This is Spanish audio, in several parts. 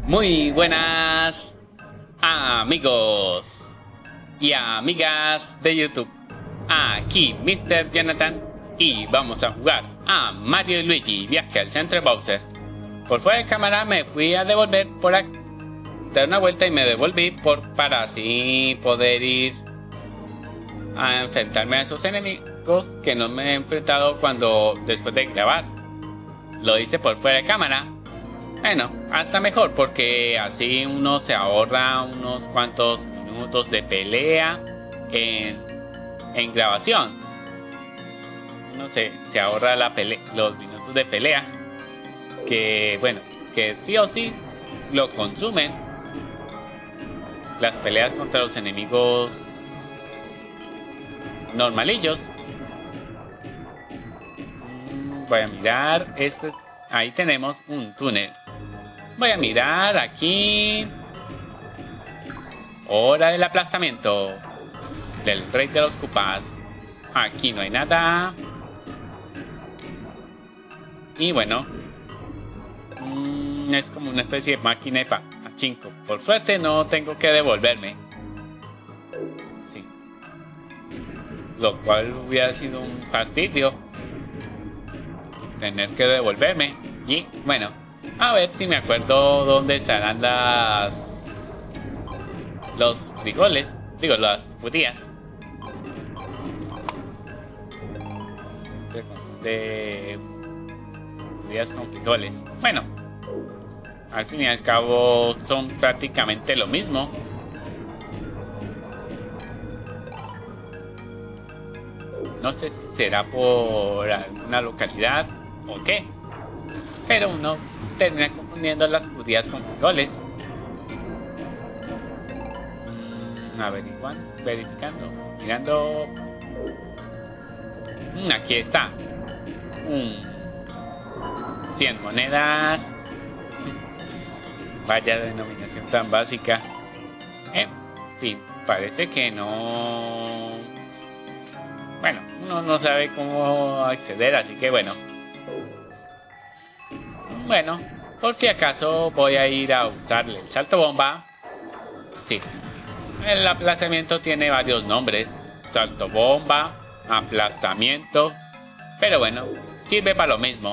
Muy buenas amigos y amigas de YouTube. Aquí Mr. Jonathan y vamos a jugar a Mario y Luigi Viaje al Centro de Bowser. Por fuera de cámara me fui a devolver por aquí, dar una vuelta y me devolví para así poder ir a enfrentarme a esos enemigos que no me he enfrentado después de grabar. Lo hice por fuera de cámara. Bueno, hasta mejor porque así uno se ahorra unos cuantos minutos de pelea en grabación. Uno se ahorra los minutos de pelea que, bueno, que sí o sí lo consumen las peleas contra los enemigos normalillos. Voy a mirar, ahí tenemos un túnel. Voy a mirar aquí. Hora del aplastamiento del rey de los Koopas. Aquí no hay nada. Y bueno, es como una especie de máquina de pachinko. Por suerte no tengo que devolverme. Sí. Lo cual hubiera sido un fastidio tener que devolverme. Y bueno, a ver si me acuerdo dónde estarán los frijoles. Digo, las judías. De judías con frijoles. Bueno, al fin y al cabo son prácticamente lo mismo. No sé si será por alguna localidad o qué, pero uno termina confundiendo las judías con frijoles. Verificando, mirando. Aquí está. 100 monedas. Vaya denominación tan básica. En fin, parece que no. Bueno, uno no sabe cómo acceder, así que bueno. Bueno, por si acaso voy a ir a usarle el salto bomba. Sí, el aplastamiento tiene varios nombres. Salto bomba, aplastamiento. Pero bueno, sirve para lo mismo.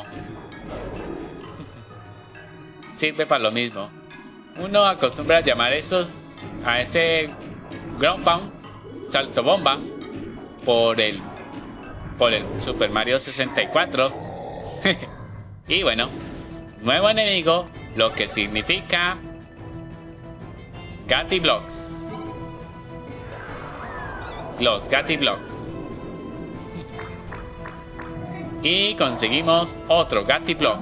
Sirve para lo mismo. Uno acostumbra a llamar a ese ground pound salto bomba por el Super Mario 64. Y bueno, nuevo enemigo, lo que significa Gatti Blocks. Los Gatti Blocks. Y conseguimos otro Gatti Block.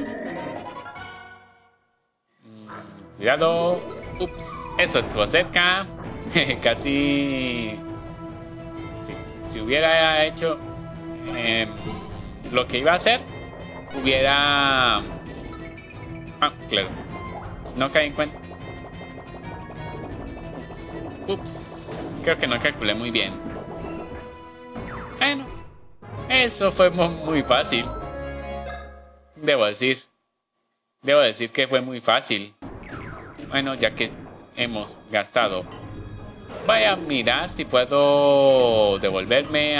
Cuidado. Ups, eso estuvo cerca. Casi. Si hubiera hecho lo que iba a hacer, hubiera... claro. No caí en cuenta. Ups. Creo que no calculé muy bien. Bueno, eso fue muy fácil. Debo decir que fue muy fácil. Bueno, ya que hemos gastado, voy a mirar si puedo devolverme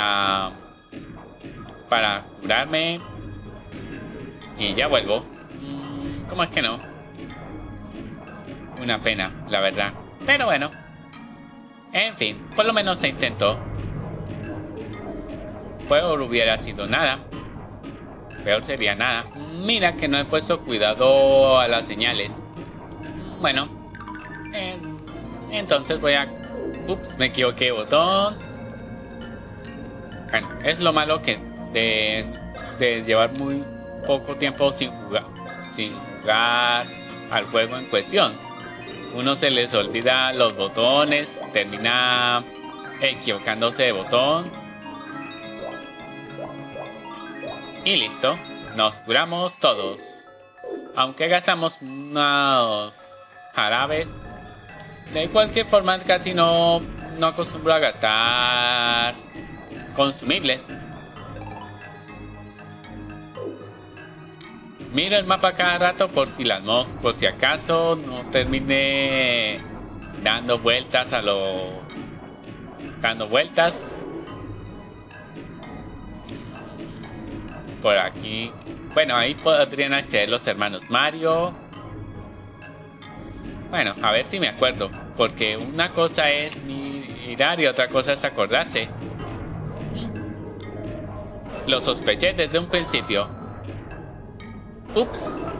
para curarme. Y ya vuelvo. ¿Cómo es que no? Una pena, la verdad. Pero bueno. En fin, por lo menos se intentó. Peor hubiera sido nada. Peor sería nada. Mira que no he puesto cuidado a las señales. Bueno. Entonces voy a... Ups, me equivoqué, botón. Bueno, es lo malo de llevar muy poco tiempo sin jugar al juego en cuestión. Uno se les olvida los botones, termina equivocándose de botón. Y listo, nos curamos todos. Aunque gastamos unos jarabes, de cualquier forma casi no acostumbro a gastar consumibles. Miro el mapa cada rato por si acaso no termine dando vueltas dando vueltas. Por aquí. Bueno, ahí podrían acceder los hermanos Mario. Bueno, a ver si me acuerdo. Porque una cosa es mirar y otra cosa es acordarse. Lo sospeché desde un principio. Ups.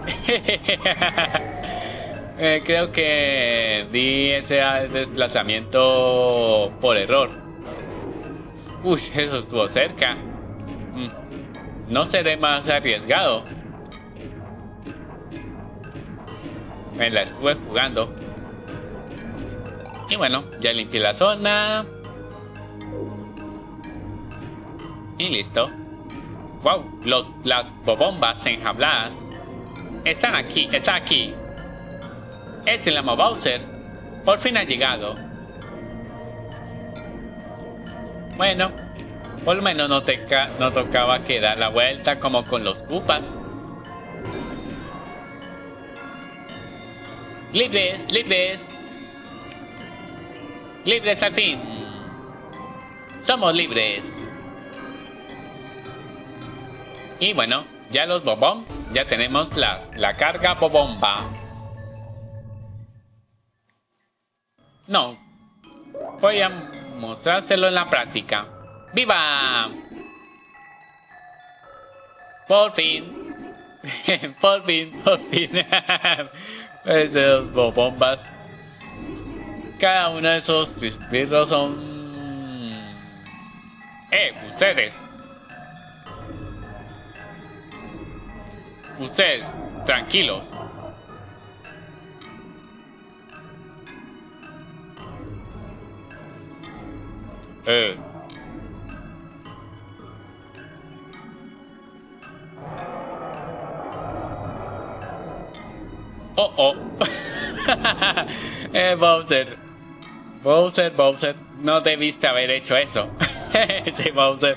Creo que di ese desplazamiento por error. Uy, eso estuvo cerca. No seré más arriesgado. Me la estuve jugando. Y bueno, ya limpié la zona. Y listo. Wow, las bombas enjabladas. Están aquí, está aquí. Es el amo Bowser. Por fin ha llegado. Bueno, por lo menos no tocaba que dar la vuelta como con los Koopas. ¡Libres! ¡Libres! ¡Libres al fin! ¡Somos libres! Y bueno, ya los Bob-Ombs, ya tenemos la carga Bobomba. No, voy a mostrárselo en la práctica. ¡Viva! Por fin. Por fin. Esos bombas. Cada uno de esos birros son... ustedes. Ustedes, tranquilos. Oh. Bowser, no debiste haber hecho eso. Ese Bowser.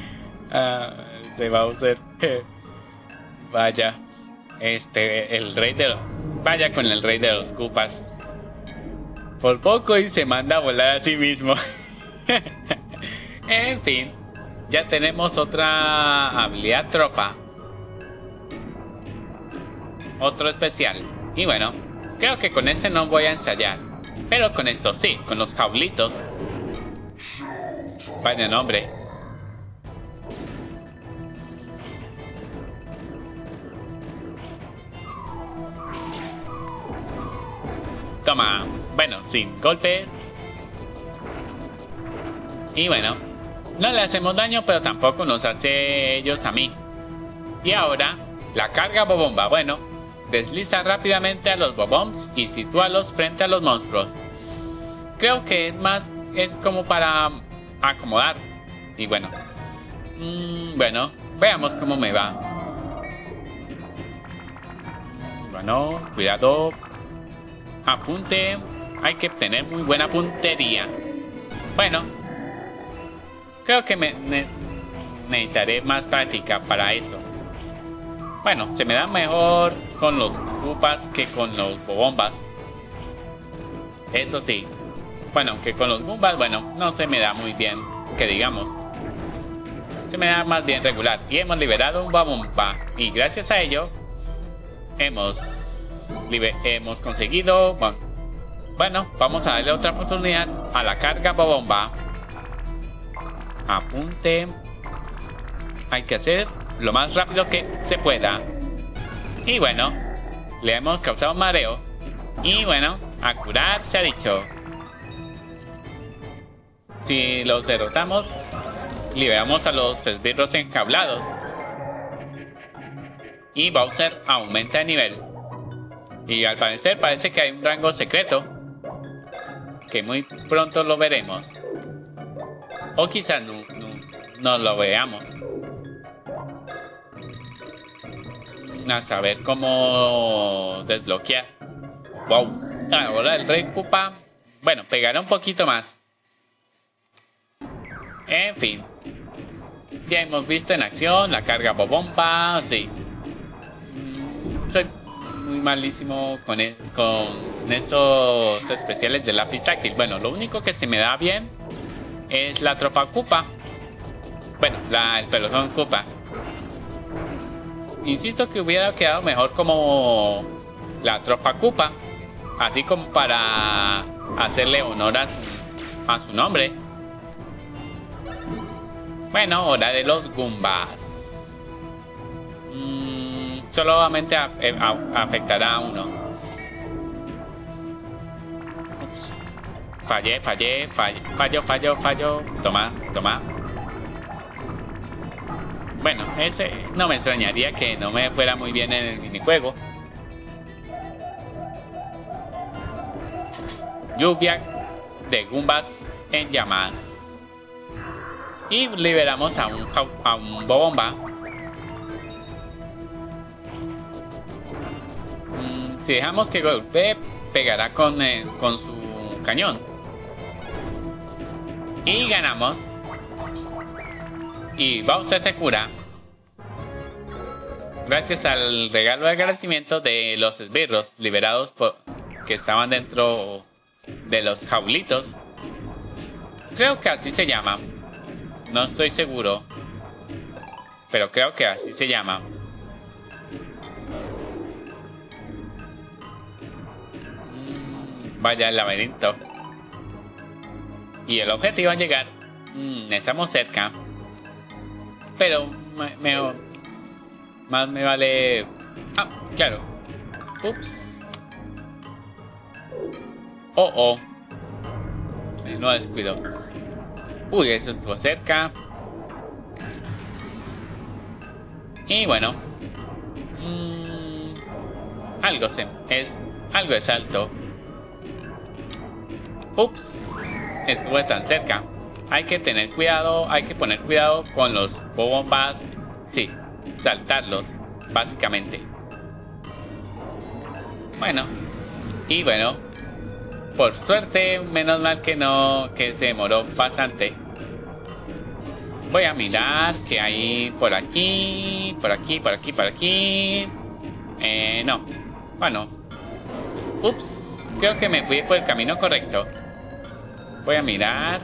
Vaya. El rey de los... Vaya con el rey de los Koopas. Por poco y se manda a volar a sí mismo. En fin. Ya tenemos otra habilidad tropa. Otro especial. Y bueno, creo que con ese no voy a ensayar. Pero con esto sí, con los jaulitos. Vaya nombre. Toma. Bueno, sin golpes. Y bueno, no le hacemos daño, pero tampoco nos hace ellos a mí. Y ahora, la carga Bobomba. Bueno, desliza rápidamente a los Bob-Ombs y sitúalos frente a los monstruos. Creo que es como para acomodar. Y bueno, bueno, veamos cómo me va. Bueno, cuidado. Apunte. Hay que tener muy buena puntería. Bueno, creo que necesitaré más práctica para eso. Bueno, se me da mejor con los Koopas que con los Bobombas. Eso sí. Bueno, aunque con los Goombas, bueno, no se me da muy bien, que digamos. Se me da más bien regular. Y hemos liberado un Bobomba. Y gracias a ello, hemos conseguido... Bueno, vamos a darle otra oportunidad a la carga Bobomba. Apunte. Hay que hacer lo más rápido que se pueda. Y bueno, le hemos causado mareo. Y bueno, a curar se ha dicho. Si los derrotamos, liberamos a los esbirros enjablados. Y Bowser aumenta de nivel. Y al parecer parece que hay un rango secreto, que muy pronto lo veremos. O quizás no lo veamos. A saber cómo desbloquear. Wow. Ahora el rey Koopa, bueno, pegará un poquito más. En fin. Ya hemos visto en acción la carga Bobomba. Sí. muy malísimo con esos especiales de lápiz táctil. Bueno, lo único que se me da bien es la tropa Koopa. Bueno, el pelotón Koopa. Insisto que hubiera quedado mejor como la tropa Koopa, así como para hacerle honor a su nombre. Bueno, hora de los Goombas. Solamente afectará a uno. Ups. Fallo. Toma. Bueno, ese no me extrañaría que no me fuera muy bien en el minijuego. Lluvia de Goombas en llamas. Y liberamos a un Bobomba. Si dejamos que golpee, pegará con su cañón. Y ganamos. Y Bowser se cura. Gracias al regalo de agradecimiento de los esbirros liberados que estaban dentro de los jaulitos. Creo que así se llama. No estoy seguro. Pero creo que así se llama. Vaya el laberinto. Y el objetivo es llegar. Estamos cerca. Pero más me vale... Ah, claro. Ups. Oh. No descuido. Uy, eso estuvo cerca. Y bueno. Algo de salto. Ups. Estuve tan cerca. Hay que tener cuidado. Hay que poner cuidado con los bobombas. Sí, saltarlos, básicamente. Bueno. Y bueno. Por suerte, menos mal que se demoró bastante. Voy a mirar que hay por aquí. No. Bueno. Ups. Creo que me fui por el camino correcto. Voy a mirar.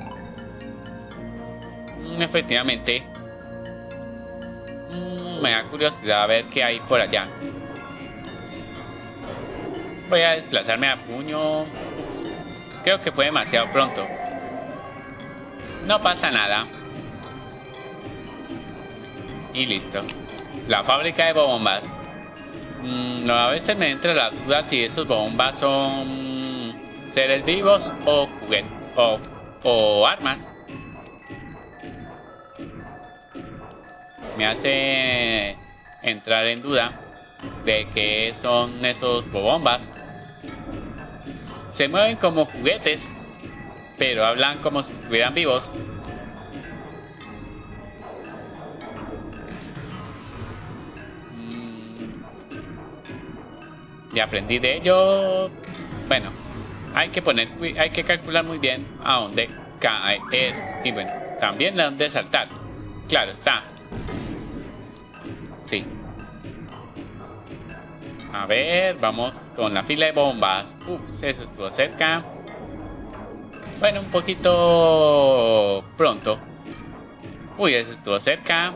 Efectivamente. Me da curiosidad a ver qué hay por allá. Voy a desplazarme a puño. Ups. Creo que fue demasiado pronto. No pasa nada. Y listo. La fábrica de bombas. A veces me entra la duda si esos bombas son seres vivos o juguetes o armas. Me hace entrar en duda de qué son esos bombas. Se mueven como juguetes, pero hablan como si estuvieran vivos. Y aprendí de ello. Bueno, hay que calcular muy bien a dónde caer y bueno, también a dónde saltar. Claro está. Sí. A ver, vamos con la fila de bombas. Ups, eso estuvo cerca. Bueno, un poquito pronto. Uy, eso estuvo cerca.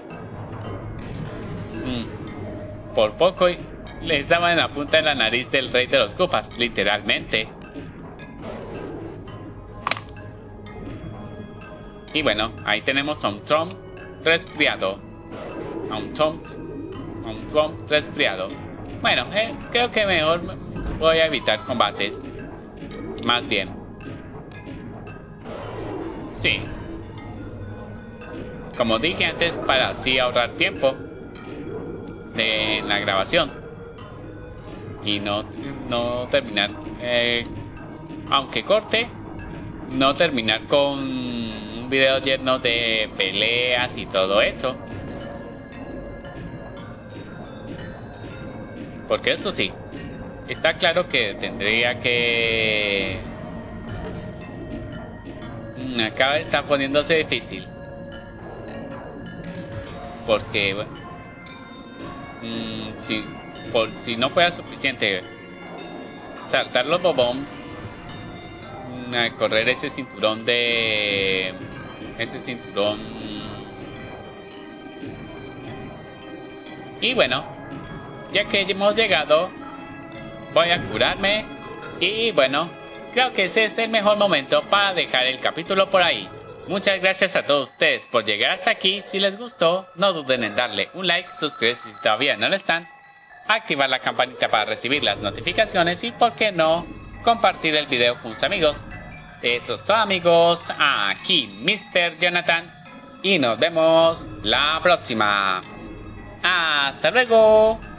Por poco les daba en la punta de la nariz del rey de los Koopas, literalmente. Y bueno, ahí tenemos a un Trump resfriado. A un Trump resfriado. Bueno, creo que mejor voy a evitar combates. Más bien. Sí. Como dije antes, para así ahorrar tiempo en la grabación. Y no terminar, aunque corte, no terminar con un video lleno de peleas y todo eso. Porque eso sí, está claro que tendría que... Acá está poniéndose difícil. Porque, bueno, sí, por si no fuera suficiente saltar los bobombs, correr ese cinturón de... ese cinturón. Y bueno, ya que hemos llegado, voy a curarme. Y bueno, creo que ese es el mejor momento para dejar el capítulo por ahí. Muchas gracias a todos ustedes por llegar hasta aquí. Si les gustó, no duden en darle un like, suscribirse si todavía no lo están, activar la campanita para recibir las notificaciones y, por qué no, compartir el video con sus amigos. Eso es todo, amigos. Aquí Mr. Jonathan y nos vemos la próxima. ¡Hasta luego!